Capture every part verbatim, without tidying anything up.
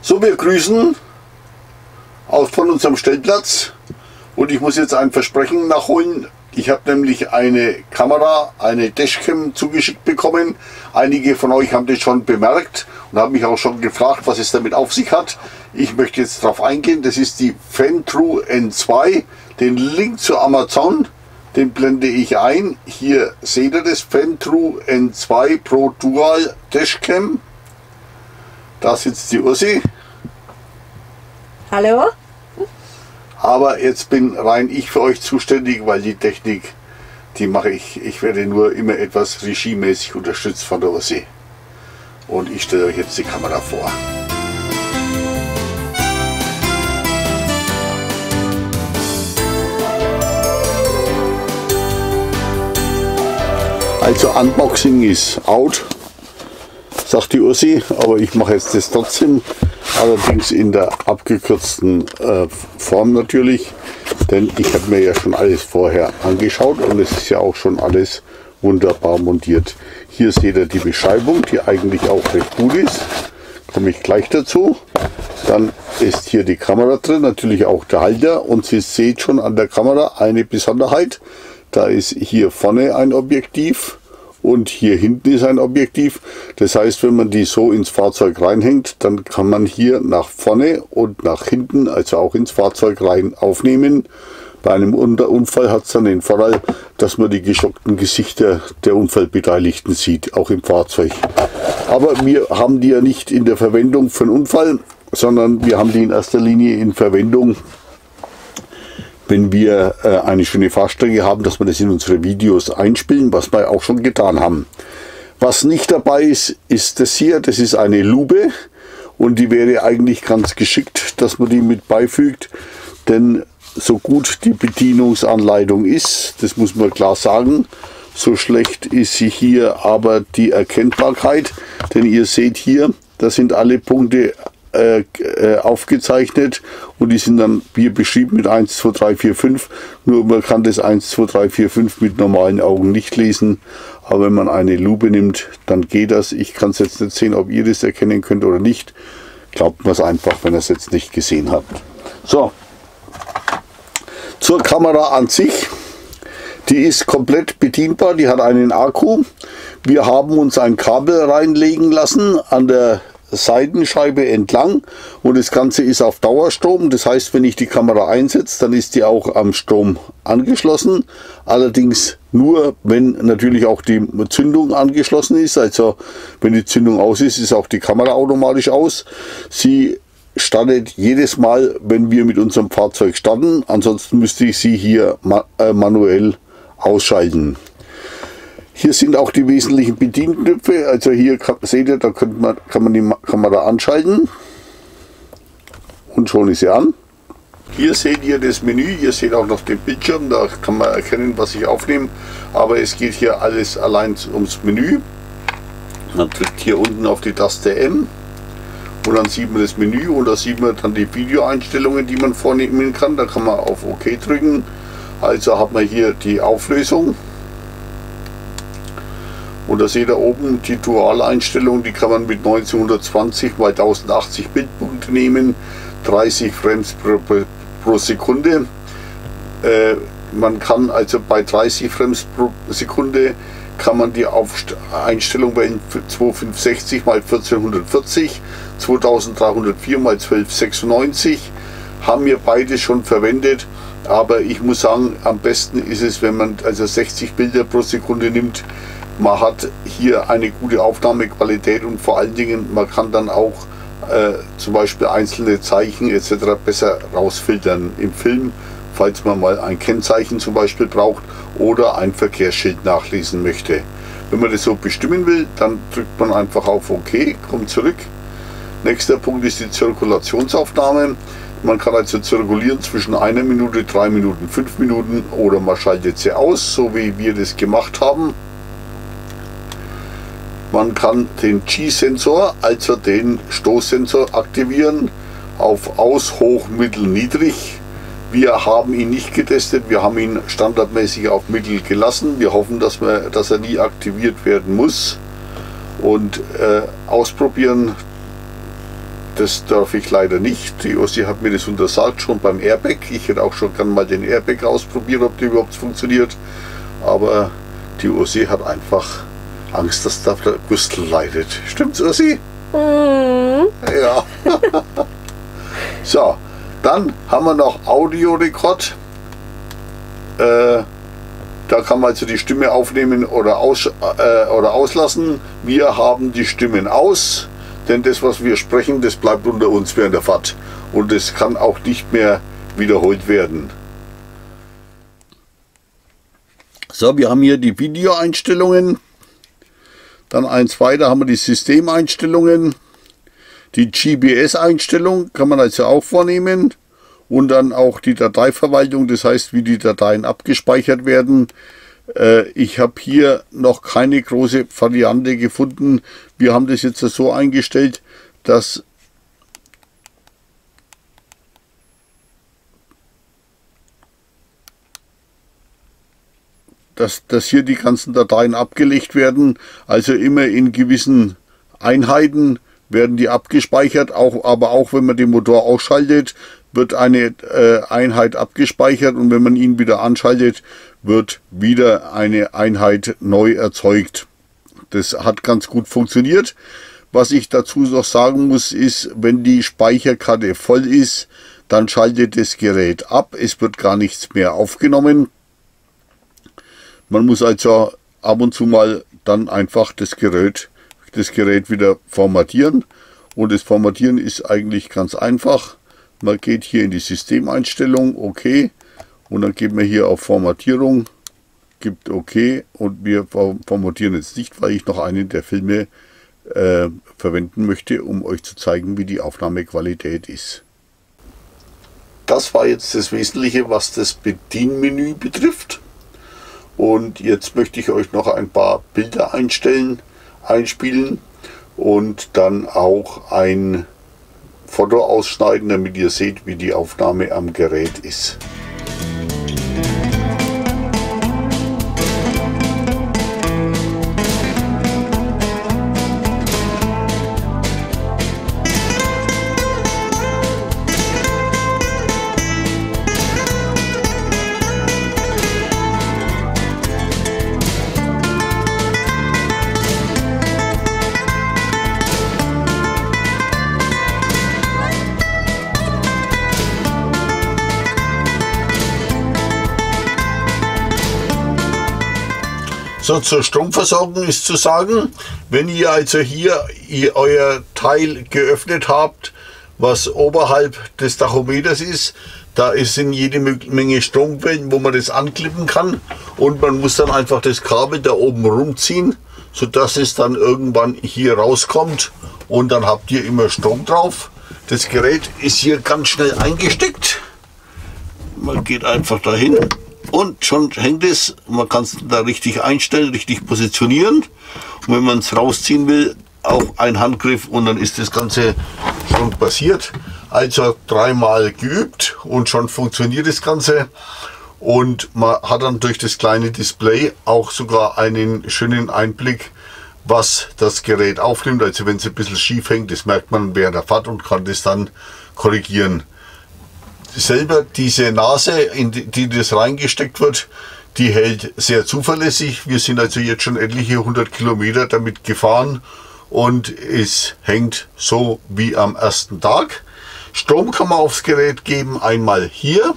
So, wir grüßen auch von unserem Stellplatz und ich muss jetzt ein Versprechen nachholen. Ich habe nämlich eine Kamera, eine Dashcam zugeschickt bekommen. Einige von euch haben das schon bemerkt und haben mich auch schon gefragt, was es damit auf sich hat. Ich möchte jetzt darauf eingehen. Das ist die Fentrue N zwei. Den Link zu Amazon, den blende ich ein. Hier seht ihr das, Fentrue N zwei Pro Dual Dashcam. Da sitzt die Ursi. Hallo? Aber jetzt bin rein ich für euch zuständig, weil die Technik, die mache ich. Ich werde nur immer etwas regiemäßig unterstützt von der Ursi. Und ich stelle euch jetzt die Kamera vor. Also Unboxing ist out, sagt die Ursi, aber ich mache jetzt das trotzdem. Allerdings in der abgekürzten äh, Form natürlich, denn ich habe mir ja schon alles vorher angeschaut und es ist ja auch schon alles wunderbar montiert. Hier seht ihr die Beschreibung, die eigentlich auch recht gut ist, komme ich gleich dazu. Dann ist hier die Kamera drin, natürlich auch der Halter, und Sie seht schon an der Kamera eine Besonderheit. Da ist hier vorne ein Objektiv und hier hinten ist ein Objektiv. Das heißt, wenn man die so ins Fahrzeug reinhängt, dann kann man hier nach vorne und nach hinten, also auch ins Fahrzeug rein, aufnehmen. Bei einem Unfall hat es dann den Vorteil, dass man die geschockten Gesichter der Unfallbeteiligten sieht, auch im Fahrzeug. Aber wir haben die ja nicht in der Verwendung für einen Unfall, sondern wir haben die in erster Linie in Verwendung, wenn wir äh, eine schöne Fahrstrecke haben, dass wir das in unsere Videos einspielen, was wir auch schon getan haben. Was nicht dabei ist, ist das hier. Das ist eine Lupe und die wäre eigentlich ganz geschickt, dass man die mit beifügt, denn so gut die Bedienungsanleitung ist, das muss man klar sagen, so schlecht ist sie hier aber die Erkennbarkeit, denn ihr seht hier, da sind alle Punkte Äh, äh, aufgezeichnet und die sind dann hier beschrieben mit eins, zwei, drei, vier, fünf. Nur man kann das eins, zwei, drei, vier, fünf mit normalen Augen nicht lesen. Aber wenn man eine Lupe nimmt, dann geht das. Ich kann es jetzt nicht sehen, ob ihr das erkennen könnt oder nicht. Glaubt mir es einfach, wenn ihr es jetzt nicht gesehen habt. So, zur Kamera an sich. Die ist komplett bedienbar, die hat einen Akku. Wir haben uns ein Kabel reinlegen lassen an der Seitenscheibe entlang und das Ganze ist auf Dauerstrom. Das heißt, wenn ich die Kamera einsetze, dann ist die auch am Strom angeschlossen. Allerdings nur, wenn natürlich auch die Zündung angeschlossen ist. Also wenn die Zündung aus ist, ist auch die Kamera automatisch aus. Sie startet jedes Mal, wenn wir mit unserem Fahrzeug starten. Ansonsten müsste ich sie hier ma äh, manuell ausschalten. Hier sind auch die wesentlichen Bedienknöpfe. Also hier kann, seht ihr, da kann man, kann man die Kamera anschalten. Und schon ist sie an. Hier seht ihr das Menü. Ihr seht auch noch den Bildschirm. Da kann man erkennen, was ich aufnehme. Aber es geht hier alles allein ums Menü. Man drückt hier unten auf die Taste M. Und dann sieht man das Menü. Und da sieht man dann die Videoeinstellungen, die man vornehmen kann. Da kann man auf OK drücken. Also hat man hier die Auflösung. Und da seht ihr oben die Dual-Einstellung, die kann man mit neunzehnhundertzwanzig mal tausendachtzig Bildpunkte nehmen, dreißig Frames pro, pro Sekunde. Äh, man kann also bei dreißig Frames pro Sekunde kann man die Aufst Einstellung wählen für zweitausendfünfhundertsechzig mal vierzehnhundertvierzig, zweitausenddreihundertvier mal zwölfhundertsechsundneunzig. Haben wir beide schon verwendet, aber ich muss sagen, am besten ist es, wenn man also sechzig Bilder pro Sekunde nimmt. Man hat hier eine gute Aufnahmequalität und vor allen Dingen, man kann dann auch äh, zum Beispiel einzelne Zeichen et cetera besser rausfiltern im Film, falls man mal ein Kennzeichen zum Beispiel braucht oder ein Verkehrsschild nachlesen möchte. Wenn man das so bestimmen will, dann drückt man einfach auf OK, kommt zurück. Nächster Punkt ist die Zirkulationsaufnahme. Man kann also zirkulieren zwischen einer Minute, drei Minuten, fünf Minuten oder man schaltet sie aus, so wie wir das gemacht haben. Man kann den G-Sensor, also den Stoßsensor, aktivieren auf Aus, Hoch, Mittel, Niedrig. Wir haben ihn nicht getestet, wir haben ihn standardmäßig auf Mittel gelassen. Wir hoffen, dass, wir, dass er nie aktiviert werden muss. Und äh, ausprobieren das darf ich leider nicht. Die Ossi hat mir das untersagt, schon beim Airbag. Ich hätte auch schon gern mal den Airbag ausprobiert, ob der überhaupt funktioniert. Aber die Ossi hat einfach Angst, dass da der Gürtel leidet. Stimmt's, Ossi? Mhm. Ja. So, dann haben wir noch Audiorekord. Äh, da kann man also die Stimme aufnehmen oder, aus, äh, oder auslassen. Wir haben die Stimmen aus, denn das, was wir sprechen, das bleibt unter uns während der Fahrt. Und es kann auch nicht mehr wiederholt werden. So, wir haben hier die Videoeinstellungen. Dann eins weiter haben wir die Systemeinstellungen. Die G P S-Einstellung kann man also auch vornehmen. Und dann auch die Dateiverwaltung, das heißt, wie die Dateien abgespeichert werden. Äh, ich habe hier noch keine große Variante gefunden. Wir haben das jetzt so eingestellt, dass Dass, dass hier die ganzen Dateien abgelegt werden, also immer in gewissen Einheiten werden die abgespeichert, auch, aber auch wenn man den Motor ausschaltet, wird eine äh, Einheit abgespeichert und wenn man ihn wieder anschaltet, wird wieder eine Einheit neu erzeugt. Das hat ganz gut funktioniert. Was ich dazu noch sagen muss, ist, wenn die Speicherkarte voll ist, dann schaltet das Gerät ab, es wird gar nichts mehr aufgenommen. Man muss also ab und zu mal dann einfach das Gerät, das Gerät wieder formatieren. Und das Formatieren ist eigentlich ganz einfach. Man geht hier in die Systemeinstellung, OK. Und dann geht man hier auf Formatierung, gibt OK. Und wir formatieren jetzt nicht, weil ich noch einen der Filme äh, verwenden möchte, um euch zu zeigen, wie die Aufnahmequalität ist. Das war jetzt das Wesentliche, was das Bedienmenü betrifft. Und jetzt möchte ich euch noch ein paar Bilder einstellen, einspielen und dann auch ein Foto ausschneiden, damit ihr seht, wie die Aufnahme am Gerät ist. So, zur Stromversorgung ist zu sagen, wenn ihr also hier ihr euer Teil geöffnet habt, was oberhalb des Tachometers ist, da sind jede Menge Stromquellen, wo man das anklippen kann und man muss dann einfach das Kabel da oben rumziehen, sodass es dann irgendwann hier rauskommt und dann habt ihr immer Strom drauf. Das Gerät ist hier ganz schnell eingesteckt. Man geht einfach dahin. Und schon hängt es, man kann es da richtig einstellen, richtig positionieren. Und wenn man es rausziehen will, auch ein Handgriff und dann ist das Ganze schon passiert. Also dreimal geübt und schon funktioniert das Ganze. Und man hat dann durch das kleine Display auch sogar einen schönen Einblick, was das Gerät aufnimmt. Also wenn es ein bisschen schief hängt, das merkt man während der Fahrt und kann das dann korrigieren. Selber diese Nase, in die das reingesteckt wird, die hält sehr zuverlässig. Wir sind also jetzt schon etliche hundert Kilometer damit gefahren und es hängt so wie am ersten Tag. Strom kann man aufs Gerät geben, einmal hier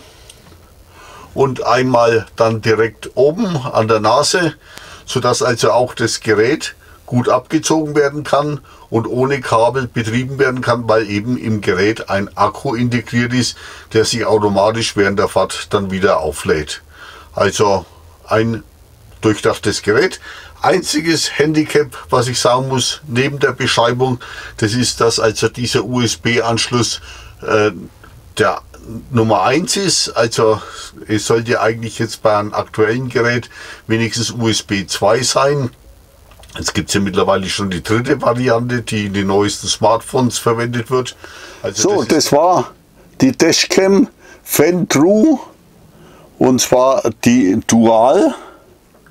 und einmal dann direkt oben an der Nase, sodass also auch das Gerät gut abgezogen werden kann und ohne Kabel betrieben werden kann, weil eben im Gerät ein Akku integriert ist, der sich automatisch während der Fahrt dann wieder auflädt. Also ein durchdachtes Gerät. Einziges Handicap, was ich sagen muss, neben der Beschreibung, das ist, dass also dieser U S B-Anschluss äh, der Nummer eins ist. Also es sollte eigentlich jetzt bei einem aktuellen Gerät wenigstens U S B zwei sein. Jetzt gibt es ja mittlerweile schon die dritte Variante, die in den neuesten Smartphones verwendet wird. Also so, das, das war die Dashcam Fentrue und zwar die Dual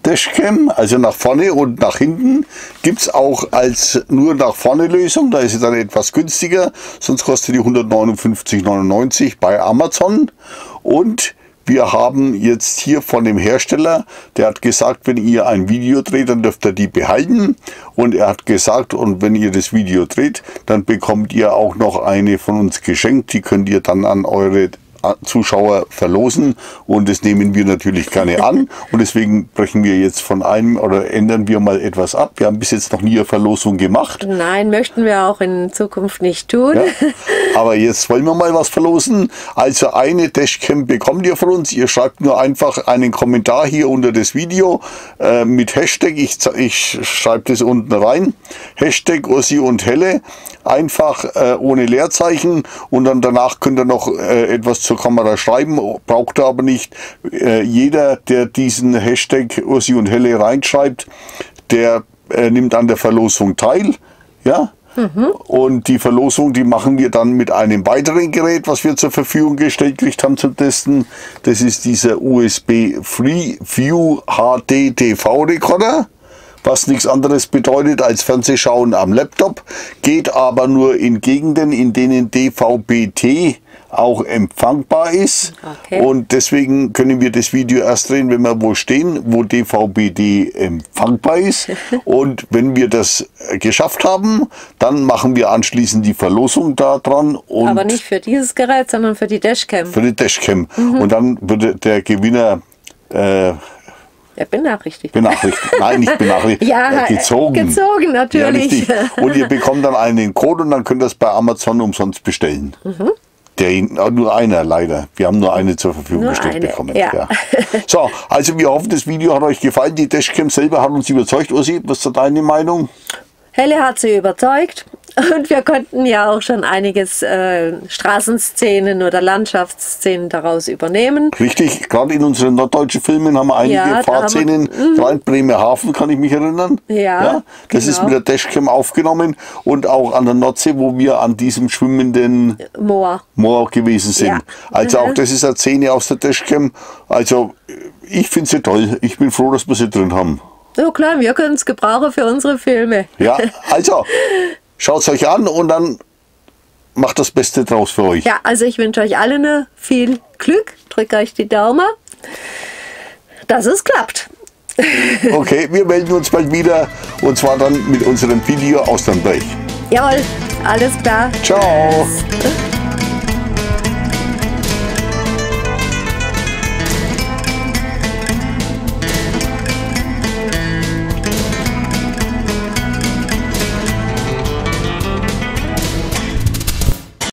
Dashcam, also nach vorne und nach hinten, gibt es auch als nur nach vorne Lösung. Da ist sie dann etwas günstiger, sonst kostet die hundertneunundfünfzig neunundneunzig bei Amazon. Und wir haben jetzt hier von dem Hersteller, der hat gesagt, wenn ihr ein Video dreht, dann dürft ihr die behalten. Und er hat gesagt, und wenn ihr das Video dreht, dann bekommt ihr auch noch eine von uns geschenkt. Die könnt ihr dann an eure Zuschauer verlosen, und das nehmen wir natürlich gerne an, und deswegen brechen wir jetzt von einem oder ändern wir mal etwas ab. Wir haben bis jetzt noch nie eine Verlosung gemacht. Nein, möchten wir auch in Zukunft nicht tun. Ja, aber jetzt wollen wir mal was verlosen. Also eine Dashcam bekommt ihr von uns. Ihr schreibt nur einfach einen Kommentar hier unter das Video äh, mit Hashtag. Ich, ich schreibe das unten rein. Hashtag Ossi und Helle. Einfach äh, ohne Leerzeichen, und dann danach könnt ihr noch äh, etwas zur Kamera schreiben, braucht ihr aber nicht. Äh, jeder, der diesen Hashtag Ossi und Helle reinschreibt, der äh, nimmt an der Verlosung teil. Ja? Mhm. Und die Verlosung, die machen wir dann mit einem weiteren Gerät, was wir zur Verfügung gestellt gekriegt haben zum Testen. Das ist dieser U S B Freeview H D T V Recorder. Was nichts anderes bedeutet als Fernsehschauen am Laptop, geht aber nur in Gegenden, in denen D V B T auch empfangbar ist. Okay. Und deswegen können wir das Video erst drehen, wenn wir wo stehen, wo D V B T empfangbar ist. Und wenn wir das geschafft haben, dann machen wir anschließend die Verlosung da dran. Und aber nicht für dieses Gerät, sondern für die Dashcam. Für die Dashcam. Mhm. Und dann wird der Gewinner äh, Ja, benachrichtigt. Benachrichtigt. Nein, nicht benachrichtigt. Ja, äh, gezogen. Gezogen, natürlich. Ja, und ihr bekommt dann einen Code, und dann könnt ihr es bei Amazon umsonst bestellen. Mhm. Der, nur einer, leider. Wir haben nur eine zur Verfügung nur gestellt eine. bekommen. Ja. Ja. So, also wir hoffen, das Video hat euch gefallen. Die Dashcam selber hat uns überzeugt. Ossi, was ist deine Meinung? Helle hat sie überzeugt, und wir konnten ja auch schon einiges äh, Straßenszenen oder Landschaftsszenen daraus übernehmen. Richtig, gerade in unseren norddeutschen Filmen haben wir einige ja, Fahrszenen, gerade in Bremerhaven kann ich mich erinnern. Ja, ja Das genau. ist mit der Dashcam aufgenommen, und auch an der Nordsee, wo wir an diesem schwimmenden Moor, Moor gewesen sind. Ja. Also auch das ist eine Szene aus der Dashcam. Also ich finde sie toll. Ich bin froh, dass wir sie drin haben. So klar, wir können es gebrauchen für unsere Filme. Ja, also schaut es euch an, und dann macht das Beste draus für euch. Ja, also ich wünsche euch allen viel Glück, drückt euch die Daumen, dass es klappt. Okay, wir melden uns bald wieder, und zwar dann mit unserem Video aus dem Blech. Jawohl, alles klar. Ciao. Tschüss.